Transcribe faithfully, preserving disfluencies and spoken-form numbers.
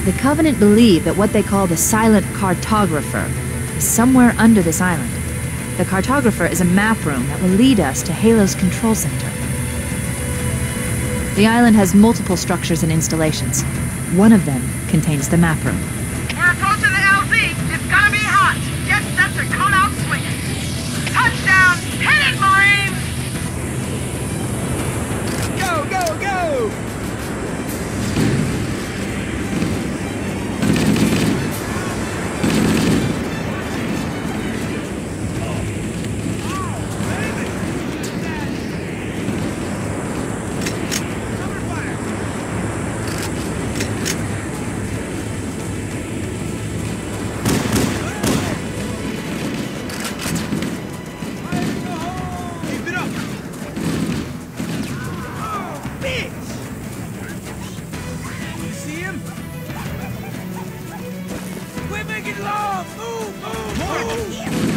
The Covenant believe that what they call the Silent Cartographer is somewhere under this island. The Cartographer is a map room that will lead us to Halo's control center. The island has multiple structures and installations. One of them contains the map room. We're approaching the L Z. It's gonna be hot. Get set to come out swinging. Touchdown! Hit it, Marines! Go, go, go! We're making love! Move, move, move!